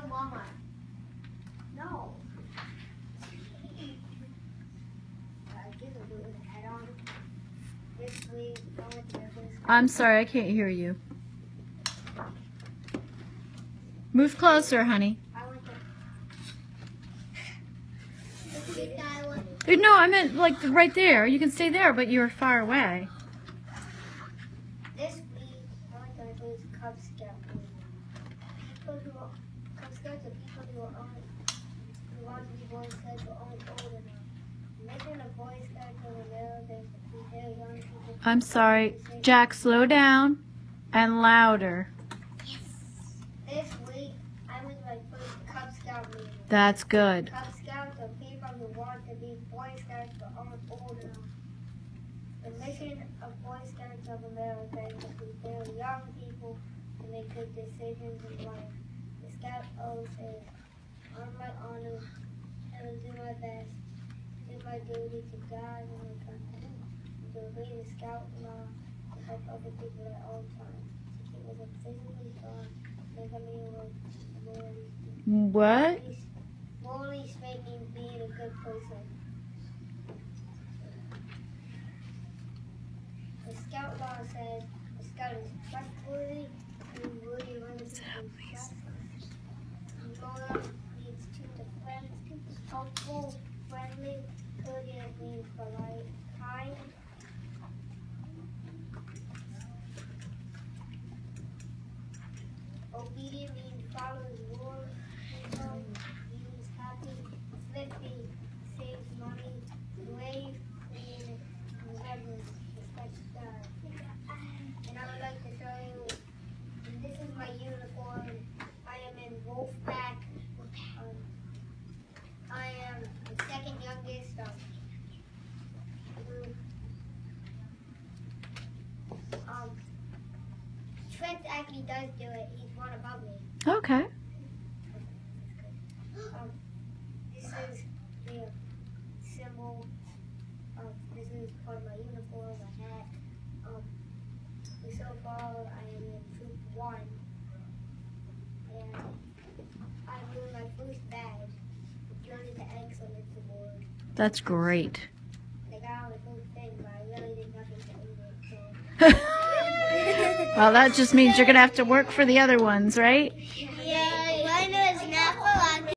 Walmart. No. I'm sorry, I can't hear you. Move closer, honey. No, I meant like right there. You can stay there, but you're far away. This week, I went to do Cub Scout week. Cub Scouts are people who want to be Boy Scouts who aren't old enough. Mission of Boy Scouts of America is to prepare young people. I'm sorry. Jack, slow down and louder. Yes. This week, I was my first Cub Scout meeting. That's good. Cub Scouts are people who want to be Boy Scouts but aren't old enough. The mission of Boy Scouts of America is to prepare young people to make good decisions in life. The Scout oath is, on my honor, I will do my best, do my duty to God and my country, and to obey the Scout law to help other people at all times, to keep us physically strong, never me away, What? morally speaking, being a good person. The Scout law says the Scout is trustworthy, and worthy of others to trust. Loyal means to the friends, helpful, friendly, courteous means polite, kind. Obedient means follows rules. Peaceful means happy. Thrifty saves money. Brave means reverence, respects God. And I would like to show you, and this is my uniform. I am in Wolfpack. I am the second youngest. Trent actually does do it. He's one above me. Okay. This is the symbol. This is part of my uniform, my hat. So far, I am in Troop 1. And I'm doing my first badge. Joining the Excellence Award. That's great. I got on the first thing, but I really did nothing to earn it. So. Well, that just means you're going to have to work for the other ones, right? Yeah.